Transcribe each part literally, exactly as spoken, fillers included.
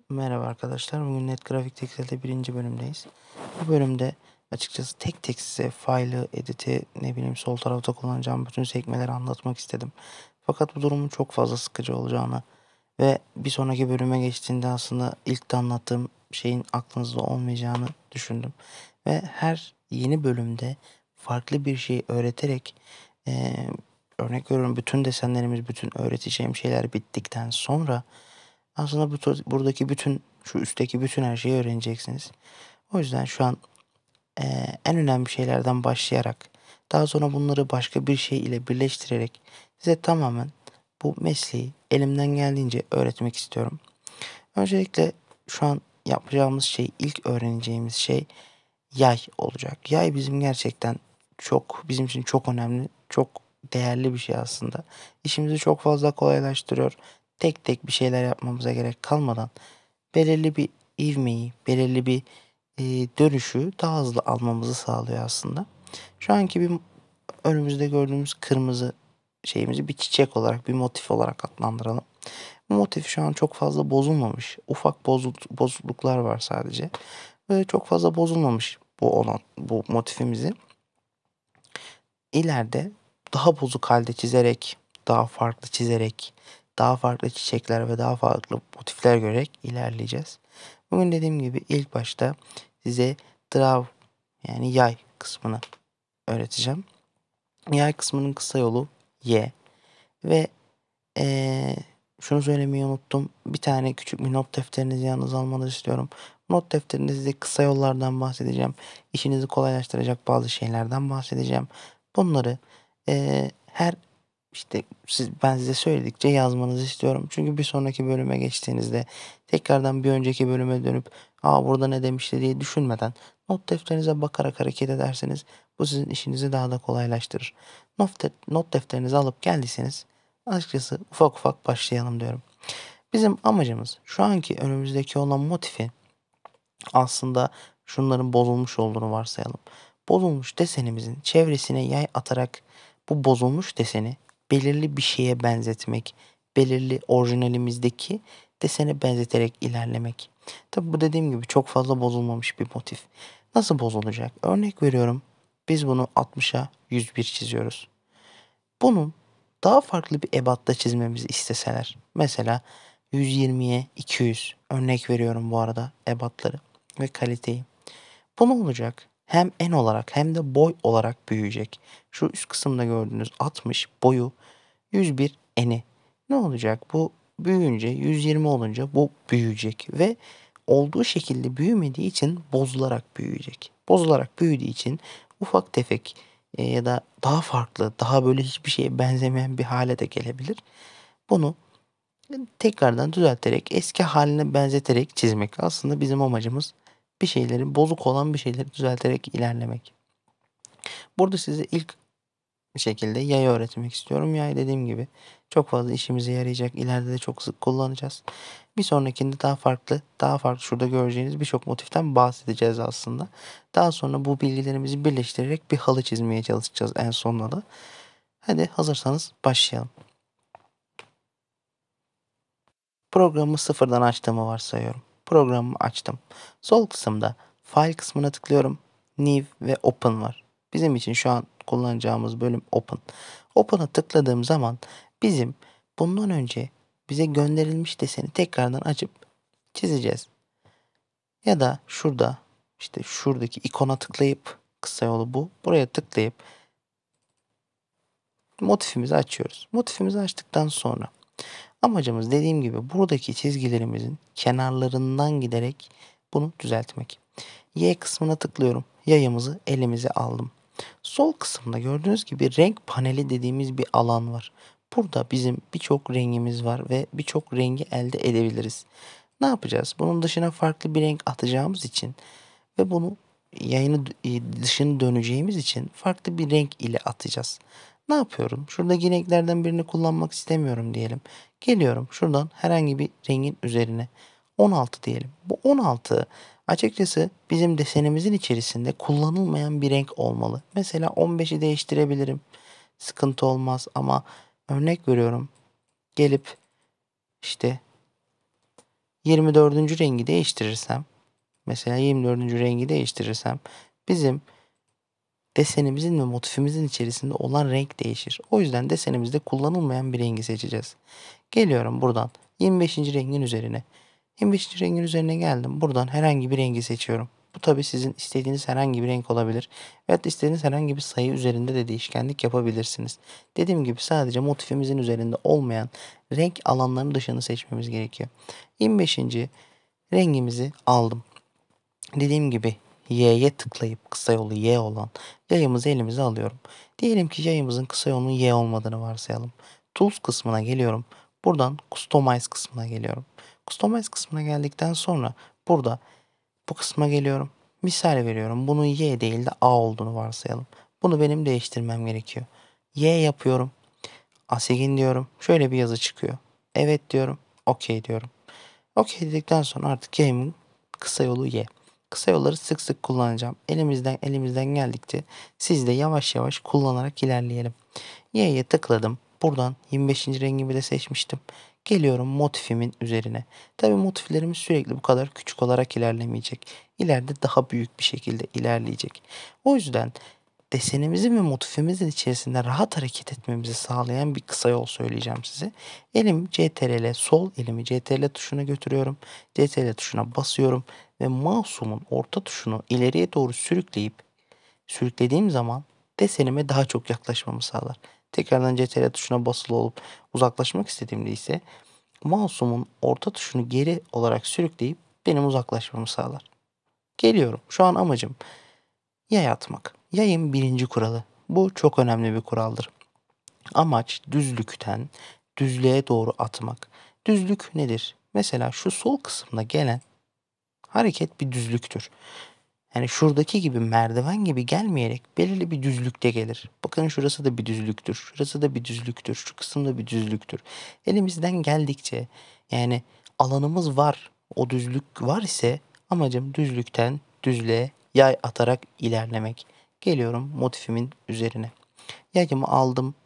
Merhaba arkadaşlar. Bugün NetGraphic Excel'de birinci bölümdeyiz. Bu bölümde açıkçası tek tek size file'ı, edit'i, ne bileyim sol tarafta kullanacağım bütün sekmeleri anlatmak istedim. Fakat bu durumun çok fazla sıkıcı olacağını ve bir sonraki bölüme geçtiğinde aslında ilk de anlattığım şeyin aklınızda olmayacağını düşündüm. Ve her yeni bölümde farklı bir şey öğreterek eee, örnek veriyorum bütün desenlerimiz, bütün öğreteceğim şeyler bittikten sonra aslında bu buradaki bütün şu üstteki bütün her şeyi öğreneceksiniz. O yüzden şu an eee, en önemli şeylerden başlayarak daha sonra bunları başka bir şey ile birleştirerek size tamamen bu mesleği elimden geldiğince öğretmek istiyorum. Öncelikle şu an yapacağımız şey, ilk öğreneceğimiz şey yay olacak. Yay bizim gerçekten çok, bizim için çok önemli, çok değerli bir şey aslında. İşimizi çok fazla kolaylaştırıyor. Tek tek bir şeyler yapmamıza gerek kalmadan belirli bir ivmeyi, belirli bir e, dönüşü daha hızlı almamızı sağlıyor aslında. Şu anki bir önümüzde gördüğümüz kırmızı şeyimizi bir çiçek olarak, bir motif olarak adlandıralım. Bu motif şu an çok fazla bozulmamış. Ufak bozul- bozukluklar var sadece. Ve çok fazla bozulmamış bu olan bu motifimizi ileride daha bozuk halde çizerek, daha farklı çizerek, daha farklı çiçekler ve daha farklı motifler görerek ilerleyeceğiz. Bugün dediğim gibi ilk başta size draw yani yay kısmını öğreteceğim. Yay kısmının kısa yolu Y ve ee, şunu söylemeyi unuttum. Bir tane küçük bir not defterinizi yalnız almanızı istiyorum. Not defterinde size kısa yollardan bahsedeceğim. İşinizi kolaylaştıracak bazı şeylerden bahsedeceğim. Bunları ee, her işte siz, ben size söyledikçe yazmanızı istiyorum. Çünkü bir sonraki bölüme geçtiğinizde tekrardan bir önceki bölüme dönüp aa burada ne demişti diye düşünmeden not defterinize bakarak hareket ederseniz bu sizin işinizi daha da kolaylaştırır. Not, de- not defterinizi alıp geldiyseniz açıkçası ufak ufak başlayalım diyorum. Bizim amacımız şu anki önümüzdeki olan motifi aslında şunların bozulmuş olduğunu varsayalım. Bozulmuş desenimizin çevresine yay atarak bu bozulmuş deseni belirli bir şeye benzetmek, belirli orijinalimizdeki desene benzeterek ilerlemek. Tabi bu dediğim gibi çok fazla bozulmamış bir motif. Nasıl bozulacak? Örnek veriyorum. Biz bunu altmışa yüz bir çiziyoruz. Bunun daha farklı bir ebatta çizmemizi isteseler. Mesela yüz yirmiye iki yüz örnek veriyorum bu arada ebatları ve kaliteyi. Bu ne olacak? Hem en olarak hem de boy olarak büyüyecek. Şu üst kısımda gördüğünüz altmış boyu yüz bir eni. Ne olacak? Bu büyüyünce yüz yirmi olunca bu büyüyecek ve olduğu şekilde büyümediği için bozularak büyüyecek. Bozularak büyüdüğü için ufak tefek e, ya da daha farklı, daha böyle hiçbir şeye benzemeyen bir hale de gelebilir. Bunu tekrardan düzelterek, eski haline benzeterek çizmek. Aslında bizim amacımız bir şeyleri, bozuk olan bir şeyleri düzelterek ilerlemek. Burada size ilk bir şekilde yay öğretmek istiyorum. Yay dediğim gibi çok fazla işimize yarayacak. İleride de çok sık kullanacağız. Bir sonrakinde daha farklı, daha farklı şurada göreceğiniz birçok motiften bahsedeceğiz aslında. Daha sonra bu bilgilerimizi birleştirerek bir halı çizmeye çalışacağız en sonunda da. Hadi hazırsanız başlayalım. Programı sıfırdan açtığımı varsayıyorum. Programımı açtım. Sol kısımda File kısmına tıklıyorum. New ve Open var. Bizim için şu an kullanacağımız bölüm Open. Open'a tıkladığım zaman bizim bundan önce bize gönderilmiş deseni tekrardan açıp çizeceğiz. Ya da şurada işte şuradaki ikona tıklayıp kısa yolu bu. Buraya tıklayıp motifimizi açıyoruz. Motifimizi açtıktan sonra amacımız dediğim gibi buradaki çizgilerimizin kenarlarından giderek bunu düzeltmek. Y kısmına tıklıyorum. Yayımızı elimize aldım. Sol kısımda gördüğünüz gibi renk paneli dediğimiz bir alan var. Burada bizim birçok rengimiz var ve birçok rengi elde edebiliriz. Ne yapacağız? Bunun dışına farklı bir renk atacağımız için ve bunu yayını dışını döneceğimiz için farklı bir renk ile atacağız. Ne yapıyorum? Şuradaki renklerden birini kullanmak istemiyorum diyelim. Geliyorum şuradan herhangi bir rengin üzerine on altı diyelim. Bu on altı açıkçası bizim desenimizin içerisinde kullanılmayan bir renk olmalı. Mesela on beşi değiştirebilirim. Sıkıntı olmaz ama örnek veriyorum. Gelip işte yirmi dördüncü rengi değiştirirsem, mesela yirmi dördüncü rengi değiştirirsem bizim desenimizin ve motifimizin içerisinde olan renk değişir. O yüzden desenimizde kullanılmayan bir rengi seçeceğiz. Geliyorum buradan yirmi beşinci rengin üzerine. yirmi beşinci rengin üzerine geldim. Buradan herhangi bir rengi seçiyorum. Bu tabi sizin istediğiniz herhangi bir renk olabilir. Veyahut istediğiniz herhangi bir sayı üzerinde de değişkenlik yapabilirsiniz. Dediğim gibi sadece motifimizin üzerinde olmayan renk alanlarının dışını seçmemiz gerekiyor. yirmi beşinci rengimizi aldım. Dediğim gibi Y'ye tıklayıp kısa yolu Y olan yayımızı elimize alıyorum. Diyelim ki yayımızın kısa yolunun Y olmadığını varsayalım. Tools kısmına geliyorum. Buradan Customize kısmına geliyorum. Customize kısmına geldikten sonra burada bu kısma geliyorum. Misal veriyorum. Bunun Y değil de A olduğunu varsayalım. Bunu benim değiştirmem gerekiyor. Y yapıyorum. Assign diyorum. Şöyle bir yazı çıkıyor. Evet diyorum. OK diyorum. OK dedikten sonra artık yayımın kısa yolu Y. Kısa yolları sık sık kullanacağım. Elimizden elimizden geldikçe siz de yavaş yavaş kullanarak ilerleyelim. Y'ye tıkladım. Buradan yirmi beşinci rengimi de seçmiştim. Geliyorum motifimin üzerine. Tabii motiflerimiz sürekli bu kadar küçük olarak ilerlemeyecek. İleride daha büyük bir şekilde ilerleyecek. O yüzden desenimizin ve motifimizin içerisinde rahat hareket etmemizi sağlayan bir kısa yol söyleyeceğim size. Elim C T R L, sol elimi C T R L tuşuna götürüyorum. C T R L tuşuna basıyorum ve mouse'umun orta tuşunu ileriye doğru sürükleyip sürüklediğim zaman desenime daha çok yaklaşmamı sağlar. Tekrardan C T R L tuşuna basılı olup uzaklaşmak istediğimde ise mouse'umun orta tuşunu geri olarak sürükleyip benim uzaklaşmamı sağlar. Geliyorum. Şu an amacım yay atmak. Yayın birinci kuralı. Bu çok önemli bir kuraldır. Amaç düzlükten düzlüğe doğru atmak. Düzlük nedir? Mesela şu sol kısımda gelen hareket bir düzlüktür. Yani şuradaki gibi merdiven gibi gelmeyerek belirli bir düzlükte gelir. Bakın şurası da bir düzlüktür. Şurası da bir düzlüktür. Şu kısım da bir düzlüktür. Elimizden geldikçe yani alanımız var. O düzlük var ise amacım düzlükten düzlüğe yay atarak ilerlemek. Geliyorum motifimin üzerine. Yayımı aldım.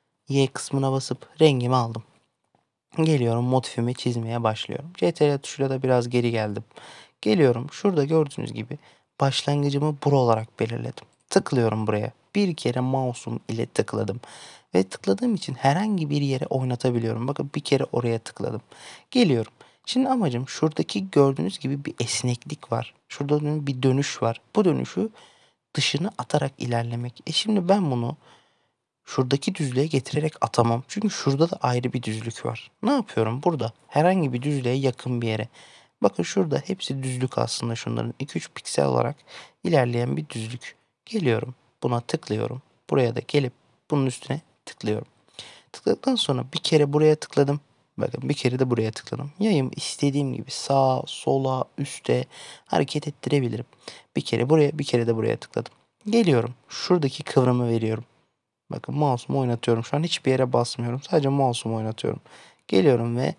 Y kısmına basıp rengimi aldım. Geliyorum motifimi çizmeye başlıyorum. C T R L tuşuyla da biraz geri geldim. Geliyorum. Şurada gördüğünüz gibi başlangıcımı bura olarak belirledim. Tıklıyorum buraya. Bir kere mouse'um ile tıkladım. Ve tıkladığım için herhangi bir yere oynatabiliyorum. Bakın bir kere oraya tıkladım. Geliyorum. Şimdi amacım şuradaki gördüğünüz gibi bir esneklik var. Şurada bir dönüş var. Bu dönüşü dışını atarak ilerlemek. E şimdi ben bunu şuradaki düzlüğe getirerek atamam. Çünkü şurada da ayrı bir düzlük var. Ne yapıyorum burada? Herhangi bir düzlüğe yakın bir yere. Bakın şurada hepsi düzlük aslında şunların iki üç piksel olarak ilerleyen bir düzlük. Geliyorum. Buna tıklıyorum. Buraya da gelip bunun üstüne tıklıyorum. Tıkladıktan sonra bir kere buraya tıkladım. Bakın bir kere de buraya tıkladım. Yayımı istediğim gibi sağa, sola, üste hareket ettirebilirim. Bir kere buraya, bir kere de buraya tıkladım. Geliyorum. Şuradaki kıvrımı veriyorum. Bakın mouse'umu oynatıyorum. Şu an hiçbir yere basmıyorum. Sadece mouse'umu oynatıyorum. Geliyorum ve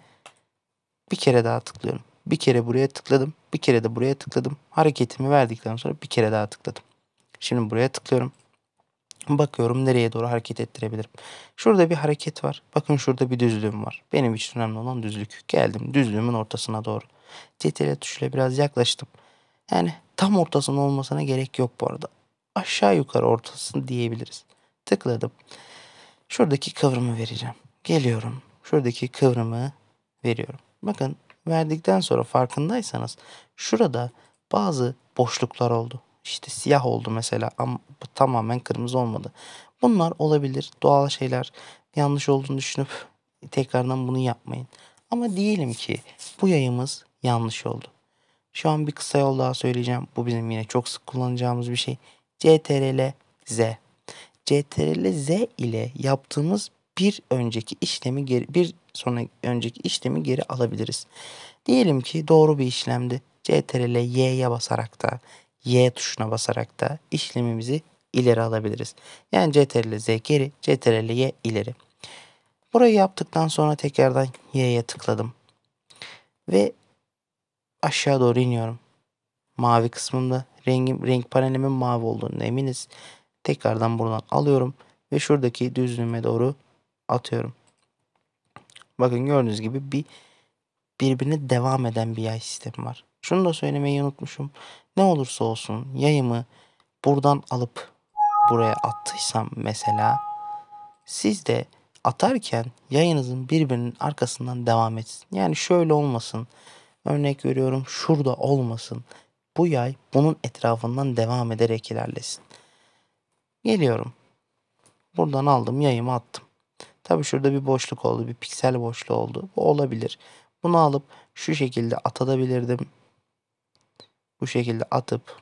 bir kere daha tıklıyorum. Bir kere buraya tıkladım. Bir kere de buraya tıkladım. Hareketimi verdikten sonra bir kere daha tıkladım. Şimdi buraya tıklıyorum. Bakıyorum nereye doğru hareket ettirebilirim. Şurada bir hareket var. Bakın şurada bir düzlüğüm var. Benim için önemli olan düzlük. Geldim düzlüğümün ortasına doğru. C T R L tuşuyla biraz yaklaştım. Yani tam ortasının olmasına gerek yok bu arada. Aşağı yukarı ortasını diyebiliriz. Tıkladım. Şuradaki kıvrımı vereceğim. Geliyorum. Şuradaki kıvrımı veriyorum. Bakın verdikten sonra farkındaysanız şurada bazı boşluklar oldu. İşte siyah oldu mesela ama tamamen kırmızı olmadı. Bunlar olabilir. Doğal şeyler. Yanlış olduğunu düşünüp tekrardan bunu yapmayın. Ama diyelim ki bu yayımız yanlış oldu. Şu an bir kısa yol daha söyleyeceğim. Bu bizim yine çok sık kullanacağımız bir şey. C T R L Z. C T R L Z ile yaptığımız bir önceki işlemi geri, bir sonraki önceki işlemi geri alabiliriz. Diyelim ki doğru bir işlemdi. C T R L Y'ye basarak da Y tuşuna basarak da işlemimizi ileri alabiliriz. Yani C T R L Z geri, C T R L Y ileri. Burayı yaptıktan sonra tekrardan Y'ye tıkladım. Ve aşağı doğru iniyorum. Mavi kısmında rengim, renk panelimin mavi olduğunu eminiz. Tekrardan buradan alıyorum ve şuradaki düzlüğüme doğru atıyorum. Bakın gördüğünüz gibi bir birbirine devam eden bir yay sistemi var. Şunu da söylemeyi unutmuşum. Ne olursa olsun yayımı buradan alıp buraya attıysam mesela, siz de atarken yayınızın birbirinin arkasından devam etsin. Yani şöyle olmasın. Örnek veriyorum, şurada olmasın. Bu yay bunun etrafından devam ederek ilerlesin. Geliyorum. Buradan aldım, yayımı attım. Tabi şurada bir boşluk oldu. Bir piksel boşluğu oldu. Bu olabilir. Bunu alıp şu şekilde atabilirdim. Bu şekilde atıp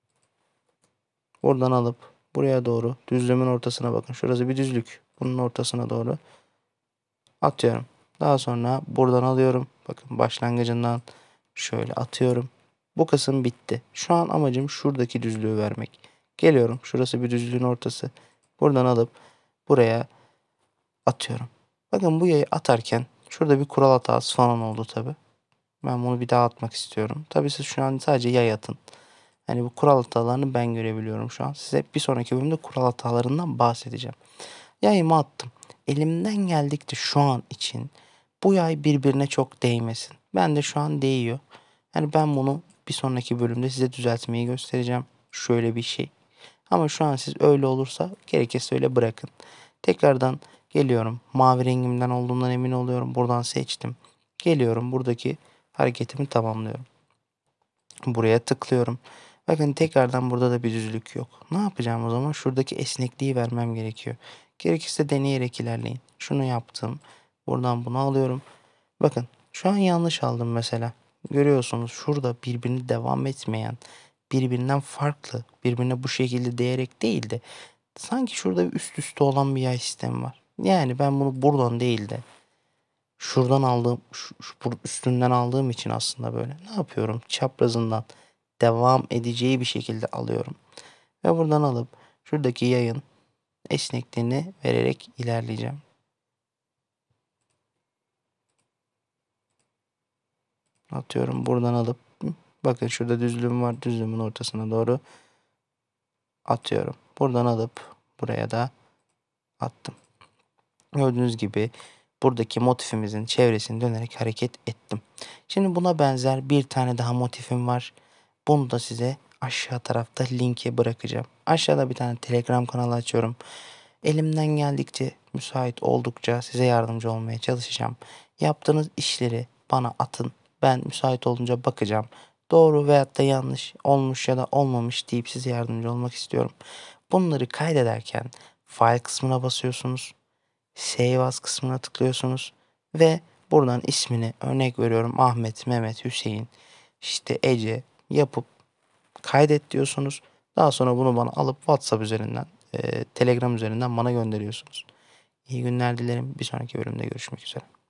buradan alıp buraya doğru düzlüğümün ortasına bakın. Şurası bir düzlük. Bunun ortasına doğru atıyorum. Daha sonra buradan alıyorum. Bakın başlangıcından şöyle atıyorum. Bu kısım bitti. Şu an amacım şuradaki düzlüğü vermek. Geliyorum. Şurası bir düzlüğün ortası. Buradan alıp buraya atıyorum. Bakın bu yayı atarken şurada bir kural hatası falan oldu tabi. Ben bunu bir daha atmak istiyorum. Tabi siz şu an sadece yay atın. Yani bu kural hatalarını ben görebiliyorum şu an. Size bir sonraki bölümde kural hatalarından bahsedeceğim. Yayımı attım. Elimden geldikçe şu an için bu yay birbirine çok değmesin. Ben de şu an değiyor. Yani ben bunu bir sonraki bölümde size düzeltmeyi göstereceğim. Şöyle bir şey. Ama şu an siz öyle olursa gerekirse öyle bırakın. Tekrardan geliyorum. Mavi rengimden olduğundan emin oluyorum. Buradan seçtim. Geliyorum. Buradaki hareketimi tamamlıyorum. Buraya tıklıyorum. Bakın tekrardan burada da bir düzlük yok. Ne yapacağım o zaman? Şuradaki esnekliği vermem gerekiyor. Gerekirse deneyerek ilerleyin. Şunu yaptım. Buradan bunu alıyorum. Bakın şu an yanlış aldım mesela. Görüyorsunuz şurada birbirini devam etmeyen, birbirinden farklı, birbirine bu şekilde değerek değil de sanki şurada bir üst üste olan bir yay sistemi var. Yani ben bunu buradan değil de şuradan aldığım, şu, şu üstünden aldığım için aslında böyle ne yapıyorum? Çaprazından devam edeceği bir şekilde alıyorum. Ve buradan alıp şuradaki yayın esnekliğini vererek ilerleyeceğim. Atıyorum buradan alıp bakın şurada düzlüğüm var. Düzlüğümün ortasına doğru atıyorum. Buradan alıp buraya da attım. Gördüğünüz gibi buradaki motifimizin çevresini dönerek hareket ettim. Şimdi buna benzer bir tane daha motifim var. Bunu da size aşağı tarafta linke bırakacağım. Aşağıda bir tane Telegram kanalı açıyorum. Elimden geldikçe, müsait oldukça size yardımcı olmaya çalışacağım. Yaptığınız işleri bana atın. Ben müsait olunca bakacağım. Doğru veyahut da yanlış olmuş ya da olmamış deyip size yardımcı olmak istiyorum. Bunları kaydederken file kısmına basıyorsunuz. Save as kısmına tıklıyorsunuz. Ve buradan ismini, örnek veriyorum, Ahmet, Mehmet, Hüseyin, işte Ece yapıp kaydet diyorsunuz. Daha sonra bunu bana alıp WhatsApp üzerinden, e, Telegram üzerinden bana gönderiyorsunuz. İyi günler dilerim. Bir sonraki bölümde görüşmek üzere.